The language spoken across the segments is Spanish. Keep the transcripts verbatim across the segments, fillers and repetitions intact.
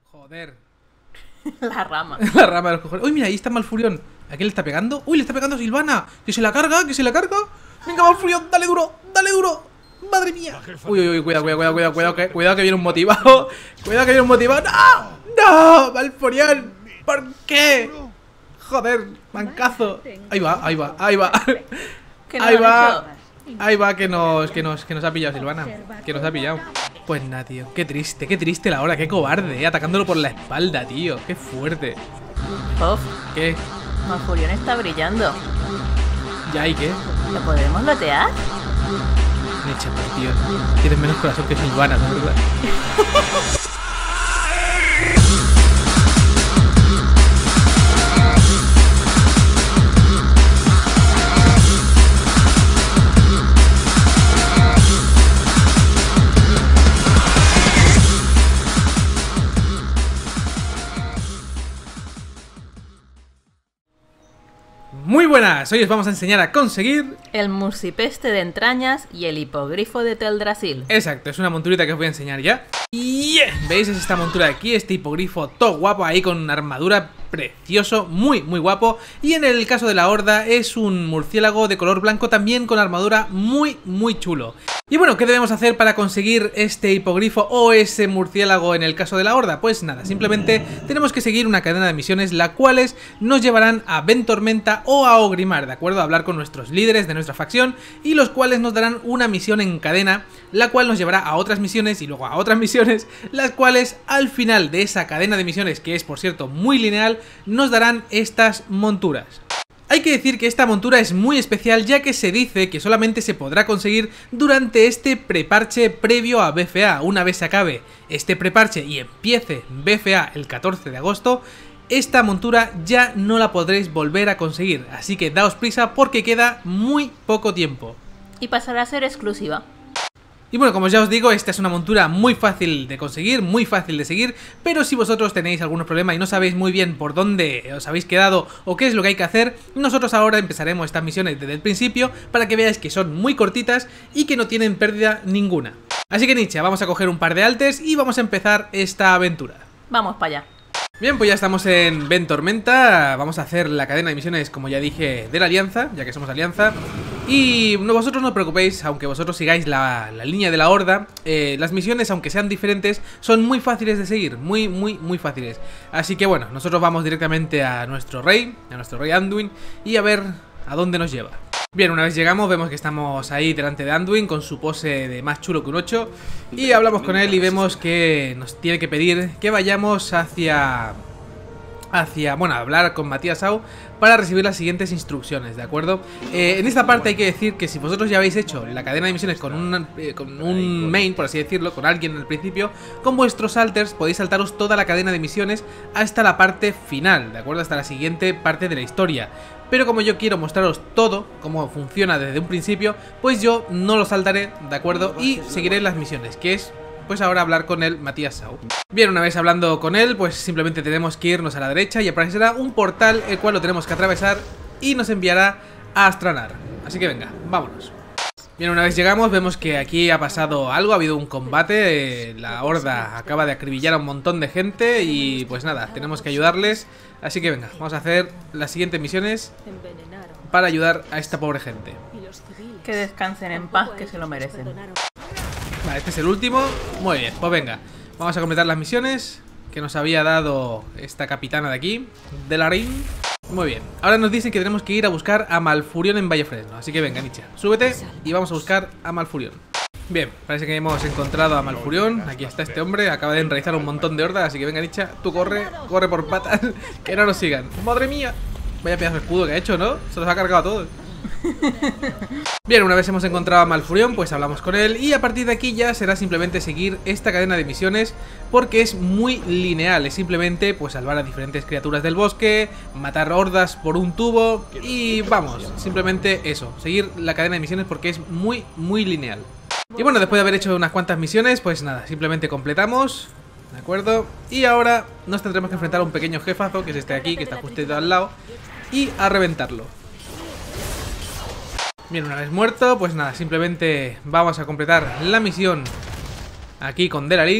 Joder. La rama. La rama de los cojones. Uy, mira, ahí está Malfurión. ¿A quién le está pegando? Uy, le está pegando a Silvana. Que se la carga, que se la carga. Venga, Malfurión, dale duro, dale duro. Madre mía. Uy, uy, uy, cuidado, cuidado, cuidado, cuidado, cuidado, que, cuidado que viene un motivado. Cuidado que viene un motivado. ¡No! ¡No! Malfurión. ¿Por qué? Joder, mancazo. Ahí va, ahí va, ahí va. Ahí va. Ahí va, que nos, que nos, que nos ha pillado Silvana. Que nos ha pillado. Pues nada, tío. Qué triste, qué triste la hora. Qué cobarde, eh, atacándolo por la espalda, tío. Qué fuerte. Uf, ¿Qué? Malfurión está brillando. ¿Ya y qué? ¿Lo podremos lotear? Leche, pues, tío. Tienes menos corazón que Silvana, la verdad. Muy buenas, hoy os vamos a enseñar a conseguir el Mursipeste de entrañas y el hipogrifo de Teldrassil. Exacto, es una monturita que os voy a enseñar ya. Yeah. ¿Veis? Es esta montura de aquí, este hipogrifo todo guapo ahí con una armadura precioso, muy muy guapo. Y en el caso de la horda es un murciélago de color blanco también con armadura muy muy chulo. Y bueno, ¿qué debemos hacer para conseguir este hipogrifo o ese murciélago en el caso de la horda? Pues nada, simplemente tenemos que seguir una cadena de misiones las cuales nos llevarán a Ventormenta o a Orgrimmar, ¿de acuerdo? A hablar con nuestros líderes de nuestra facción y los cuales nos darán una misión en cadena, la cual nos llevará a otras misiones y luego a otras misiones, las cuales al final de esa cadena de misiones, que es por cierto muy lineal, nos darán estas monturas. Hay que decir que esta montura es muy especial ya que se dice que solamente se podrá conseguir durante este preparche previo a B F A. Una vez se acabe este preparche y empiece B F A el catorce de agosto, esta montura ya no la podréis volver a conseguir, así que daos prisa porque queda muy poco tiempo. Y pasará a ser exclusiva. Y bueno, como ya os digo, esta es una montura muy fácil de conseguir, muy fácil de seguir, pero si vosotros tenéis algún problema y no sabéis muy bien por dónde os habéis quedado o qué es lo que hay que hacer, nosotros ahora empezaremos estas misiones desde el principio para que veáis que son muy cortitas y que no tienen pérdida ninguna. Así que Nietzsche, vamos a coger un par de altes y vamos a empezar esta aventura. Vamos para allá. Bien, pues ya estamos en Ventormenta, vamos a hacer la cadena de misiones, como ya dije, de la Alianza, ya que somos Alianza. Y no, vosotros no os preocupéis, aunque vosotros sigáis la, la línea de la Horda, eh, las misiones, aunque sean diferentes, son muy fáciles de seguir, muy, muy, muy fáciles. Así que bueno, nosotros vamos directamente a nuestro rey, a nuestro rey Anduin, y a ver a dónde nos lleva. Bien, una vez llegamos vemos que estamos ahí delante de Anduin con su pose de más chulo que un ocho. Y hablamos con él y vemos que nos tiene que pedir que vayamos hacia... Hacia, bueno, a hablar con Matías Sau para recibir las siguientes instrucciones, ¿de acuerdo? Eh, en esta parte hay que decir que si vosotros ya habéis hecho la cadena de misiones con un, eh, con un main, por así decirlo, con alguien al principio, con vuestros alters podéis saltaros toda la cadena de misiones hasta la parte final, ¿de acuerdo? Hasta la siguiente parte de la historia. Pero como yo quiero mostraros todo, cómo funciona desde un principio, pues yo no lo saltaré, ¿de acuerdo? Y seguiré las misiones, que es... pues ahora hablar con el Matías Sau. Bien, una vez hablando con él, pues simplemente tenemos que irnos a la derecha y aparecerá un portal el cual lo tenemos que atravesar y nos enviará a Astranar. Así que venga, vámonos. Bien, una vez llegamos vemos que aquí ha pasado algo, ha habido un combate, eh, la horda acaba de acribillar a un montón de gente y pues nada, tenemos que ayudarles. Así que venga, vamos a hacer las siguientes misiones para ayudar a esta pobre gente. Que descansen en paz, que se lo merecen. Vale, este es el último. Muy bien, pues venga, vamos a completar las misiones que nos había dado esta capitana de aquí, de Larín. Muy bien, ahora nos dicen que tenemos que ir a buscar a Malfurión en Vallefresno. Así que venga, Nietzsche, súbete y vamos a buscar a Malfurión. Bien, parece que hemos encontrado a Malfurión. Aquí está este hombre, acaba de enraizar un montón de hordas. Así que venga, Nietzsche, tú corre, corre por patas, que no nos sigan. ¡Madre mía! Vaya pedazo de escudo que ha hecho, ¿no? Se los ha cargado a todos. Bien, una vez hemos encontrado a Malfurión, pues hablamos con él y a partir de aquí ya será simplemente seguir esta cadena de misiones porque es muy lineal, es simplemente pues salvar a diferentes criaturas del bosque, matar hordas por un tubo y vamos, simplemente eso, seguir la cadena de misiones porque es muy muy lineal. Y bueno, después de haber hecho unas cuantas misiones, pues nada, simplemente completamos, ¿de acuerdo? Y ahora nos tendremos que enfrentar a un pequeño jefazo que es este de aquí, que está justo al lado, y a reventarlo. Bien, una vez muerto, pues nada, simplemente vamos a completar la misión aquí con Delarín,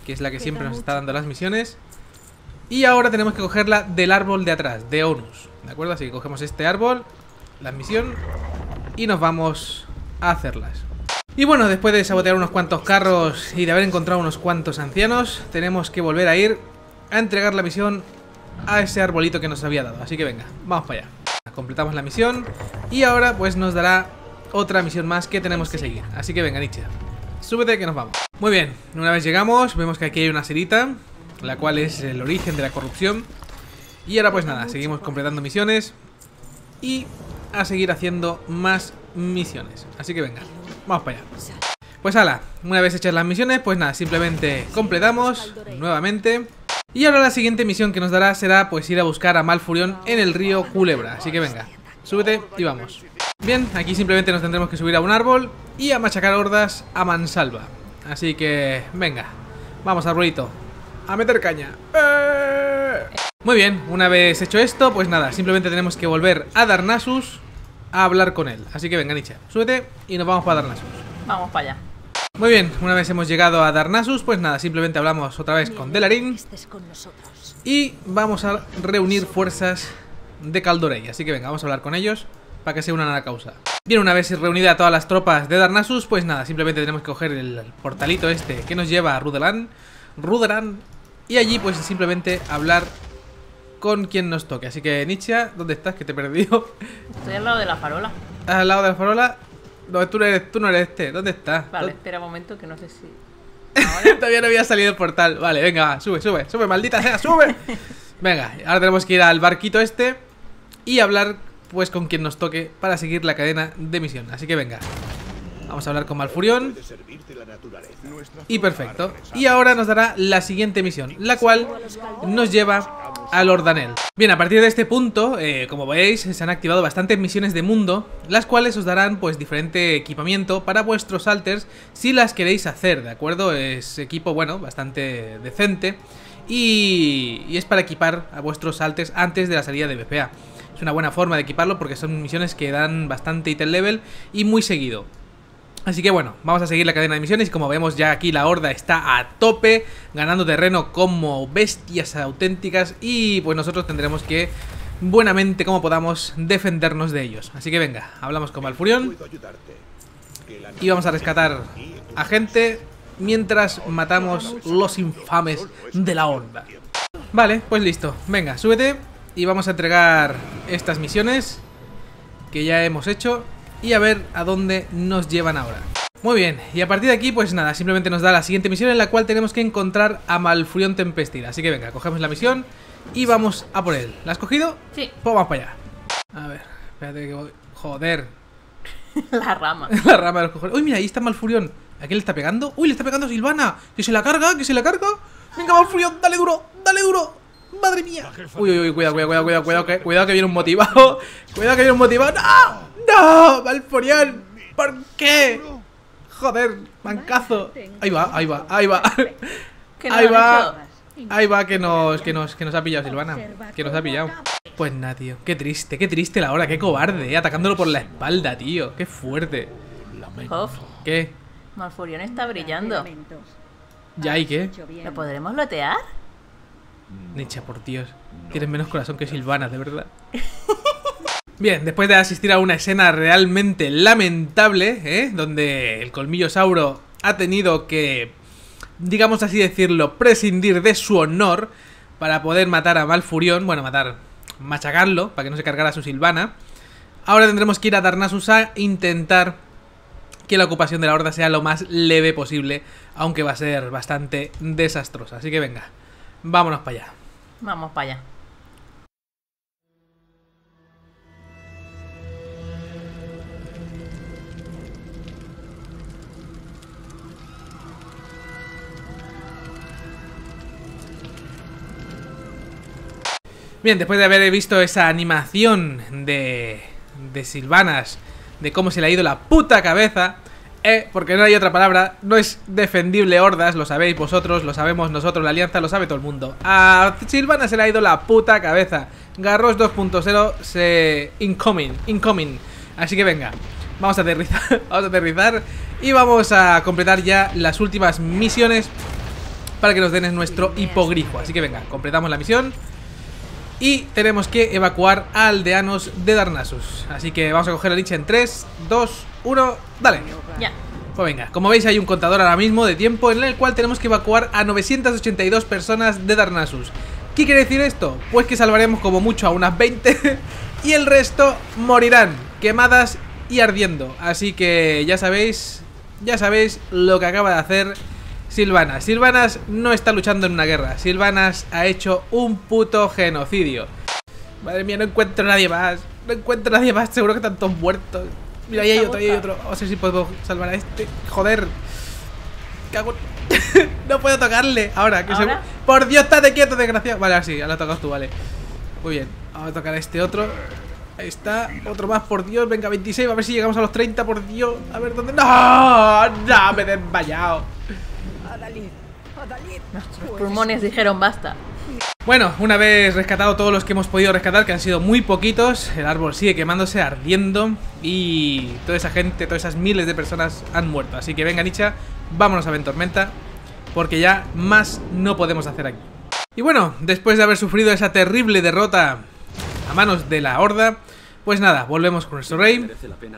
que es la que siempre nos está dando las misiones. Y ahora tenemos que cogerla del árbol de atrás, de Onus, ¿de acuerdo? Así que cogemos este árbol, la misión, y nos vamos a hacerlas. Y bueno, después de sabotear unos cuantos carros y de haber encontrado unos cuantos ancianos, tenemos que volver a ir a entregar la misión a ese arbolito que nos había dado. Así que venga, vamos para allá. Completamos la misión y ahora pues nos dará otra misión más que tenemos que seguir. Así que venga, Nietzsche, súbete que nos vamos. Muy bien, una vez llegamos, vemos que aquí hay una serita, la cual es el origen de la corrupción. Y ahora pues nada, seguimos completando misiones y a seguir haciendo más misiones. Así que venga, vamos para allá. Pues ala, una vez hechas las misiones, pues nada, simplemente completamos nuevamente. Y ahora la siguiente misión que nos dará será pues ir a buscar a Malfurion en el río Culebra. Así que venga, súbete y vamos. Bien, aquí simplemente nos tendremos que subir a un árbol y a machacar hordas a mansalva. Así que venga, vamos arbolito, a meter caña. ¡Eh! Muy bien, una vez hecho esto, pues nada, simplemente tenemos que volver a Darnassus a hablar con él. Así que venga, Nietzsche, súbete y nos vamos para Darnassus. Vamos para allá. Muy bien, una vez hemos llegado a Darnassus, pues nada, simplemente hablamos otra vez con Delarin y vamos a reunir fuerzas de Caldorei. Así que venga, vamos a hablar con ellos para que se unan a la causa. Bien, una vez reunida todas las tropas de Darnassus, pues nada, simplemente tenemos que coger el portalito este que nos lleva a Rudelan, Ruderan, y allí pues simplemente hablar con quien nos toque. Así que Nietzsche, ¿dónde estás? Que te he perdido. Estoy al lado de la farola. Al lado de la farola. No, tú no eres, tú no eres este. ¿Dónde estás? Vale, ¿Dónde? espera un momento que no sé si... ¿Ahora? Todavía no había salido el portal. Vale, venga, va, sube, sube, sube, maldita sea, sube. Venga, ahora tenemos que ir al barquito este y hablar pues con quien nos toque para seguir la cadena de misión. Así que venga, vamos a hablar con Malfurion. Y perfecto. Y ahora nos dará la siguiente misión, la cual nos lleva a Lord Danel. Bien, a partir de este punto, eh, como veis, se han activado bastantes misiones de mundo, las cuales os darán pues diferente equipamiento para vuestros alters si las queréis hacer, ¿de acuerdo? Es equipo, bueno, bastante decente y, y es para equipar a vuestros alters antes de la salida de B P A. Es una buena forma de equiparlo porque son misiones que dan bastante item level y muy seguido. Así que bueno, vamos a seguir la cadena de misiones y como vemos ya aquí la horda está a tope, ganando terreno como bestias auténticas y pues nosotros tendremos que, buenamente como podamos, defendernos de ellos. Así que venga, hablamos con Malfurion y vamos a rescatar a gente mientras matamos los infames de la horda. Vale, pues listo, venga, súbete y vamos a entregar estas misiones que ya hemos hecho y a ver a dónde nos llevan ahora. Muy bien, y a partir de aquí pues nada, simplemente nos da la siguiente misión en la cual tenemos que encontrar a Malfurion Tempestida. Así que venga, cogemos la misión y vamos a por él. ¿La has cogido? Sí. Pues vamos para allá. A ver, espérate que voy... Joder. La rama. La rama de los cojones. Uy, mira, ahí está Malfurion. ¿A quién le está pegando? Uy, le está pegando a Silvana. Que se la carga, que se la carga. Venga, Malfurion, dale duro, dale duro. Madre mía. Uy, uy, uy, cuidado, cuidado, cuidado, cuidado, cuidado, que, cuidado que viene un motivado. Cuidado que viene un motivado. ¡No! ¡No! Malfurion, ¿por qué? Joder, mancazo. Ahí va, ahí va, ahí va. Ahí va. Ahí va que nos, que nos, que nos ha pillado Silvana. Que nos ha pillado. Pues nada, tío. Qué triste, qué triste la hora, qué cobarde, eh, atacándolo por la espalda, tío. Qué fuerte. Hoff, ¿Qué? Malfurion está brillando. ¿Ya y qué? ¿Lo podremos lotear? Nietzsche, por Dios. Tienes menos corazón que Silvana, de verdad. Bien, después de asistir a una escena realmente lamentable, ¿eh? Donde el colmillosauro ha tenido que, digamos así decirlo, prescindir de su honor para poder matar a Malfurion. Bueno, matar, machacarlo, para que no se cargara su Silvana. Ahora tendremos que ir a Darnassus a intentar que la ocupación de la horda sea lo más leve posible, aunque va a ser bastante desastrosa. Así que venga, vámonos para allá. Vamos para allá. Bien, después de haber visto esa animación de, de Silvanas, de cómo se le ha ido la puta cabeza, eh, porque no hay otra palabra, no es defendible hordas, lo sabéis vosotros, lo sabemos nosotros, la alianza, lo sabe todo el mundo. A Silvana se le ha ido la puta cabeza. Garros dos punto cero se... incoming, incoming. Así que venga, vamos a aterrizar, vamos a aterrizar y vamos a completar ya las últimas misiones para que nos den nuestro hipogrifo. Así que venga, completamos la misión. Y tenemos que evacuar a aldeanos de Darnassus. Así que vamos a coger la licha en tres, dos, uno, dale. Ya. Pues venga, como veis hay un contador ahora mismo de tiempo en el cual tenemos que evacuar a novecientas ochenta y dos personas de Darnassus. ¿Qué quiere decir esto? Pues que salvaremos como mucho a unas veinte y el resto morirán quemadas y ardiendo. Así que ya sabéis, ya sabéis lo que acaba de hacer Sylvanas. Sylvanas no está luchando en una guerra. Sylvanas ha hecho un puto genocidio. Madre mía, no encuentro a nadie más. No encuentro a nadie más, seguro que están todos muertos. Mira, ahí hay otro, ahí hay otro. No sé si puedo salvar a este. Joder. Cago en... No puedo tocarle. Ahora, que ¿Ahora? se... Por Dios, estate quieto, desgraciado. Vale, así, ya lo has tocado tú, vale. Muy bien, vamos a tocar a este otro. Ahí está, otro más, por Dios. Venga, veintiséis, a ver si llegamos a los treinta, por Dios. A ver dónde... ¡No! ¡No! Me he desmayado. Nuestros pulmones dijeron basta. Bueno, una vez rescatado todos los que hemos podido rescatar, que han sido muy poquitos, el árbol sigue quemándose, ardiendo, y toda esa gente, todas esas miles de personas han muerto. Así que venga, Nicha, vámonos a Ventormenta, porque ya más no podemos hacer aquí. Y bueno, después de haber sufrido esa terrible derrota a manos de la Horda, pues nada, volvemos con nuestro rey,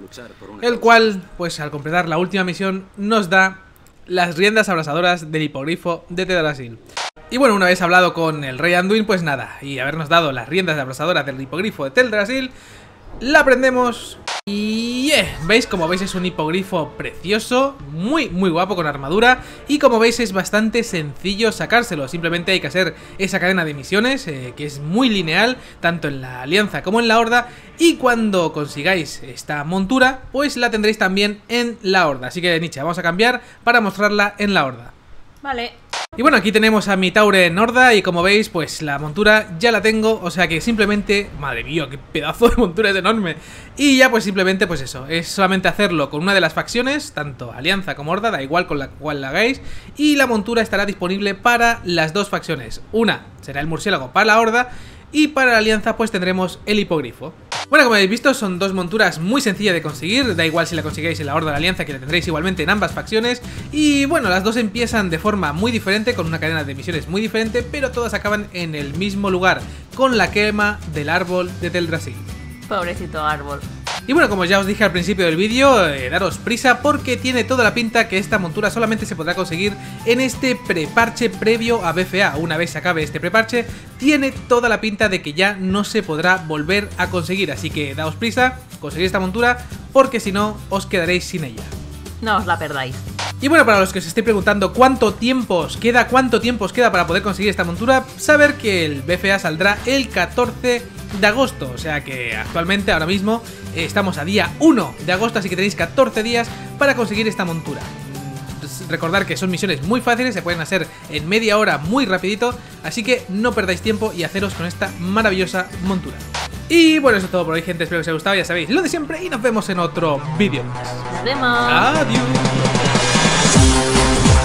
el cual, pues al completar la última misión, nos da las riendas abrasadoras del hipogrifo de Teldrassil. Y bueno, una vez hablado con el rey Anduin, pues nada, y habernos dado las riendas abrasadoras del hipogrifo de Teldrassil, la prendemos y yeah, veis, como veis es un hipogrifo precioso, muy muy guapo, con armadura, y como veis es bastante sencillo sacárselo. Simplemente hay que hacer esa cadena de misiones, eh, que es muy lineal, tanto en la Alianza como en la Horda, y cuando consigáis esta montura, pues la tendréis también en la Horda. Así que Nicha, vamos a cambiar para mostrarla en la Horda. Vale. Y bueno, aquí tenemos a mi Tauren Horda y como veis, pues la montura ya la tengo, o sea que simplemente... Madre mía, qué pedazo de montura, es enorme. Y ya pues simplemente, pues eso, es solamente hacerlo con una de las facciones, tanto Alianza como Horda, da igual con la cual la hagáis, y la montura estará disponible para las dos facciones. Una será el murciélago para la Horda, y para la Alianza pues tendremos el hipogrifo. Bueno, como habéis visto, son dos monturas muy sencillas de conseguir, da igual si la conseguáis en la Horda o la Alianza, que la tendréis igualmente en ambas facciones. Y bueno, las dos empiezan de forma muy diferente, con una cadena de misiones muy diferente, pero todas acaban en el mismo lugar, con la quema del árbol de Teldrassil. Pobrecito árbol. Y bueno, como ya os dije al principio del vídeo, eh, daros prisa porque tiene toda la pinta que esta montura solamente se podrá conseguir en este preparche previo a B F A. Una vez se acabe este preparche, tiene toda la pinta de que ya no se podrá volver a conseguir. Así que daos prisa, conseguir esta montura, porque si no, os quedaréis sin ella. No os la perdáis. Y bueno, para los que os estéis preguntando cuánto tiempo os queda, cuánto tiempo os queda para poder conseguir esta montura, saber que el B F A saldrá el catorce de agosto, o sea que actualmente, ahora mismo, eh, estamos a día uno de agosto, así que tenéis catorce días para conseguir esta montura. Recordar que son misiones muy fáciles, se pueden hacer en media hora muy rapidito, así que no perdáis tiempo y haceros con esta maravillosa montura. Y bueno, eso es todo por hoy, gente, espero que os haya gustado, ya sabéis, lo de siempre, y nos vemos en otro vídeo. Nos vemos. Adiós.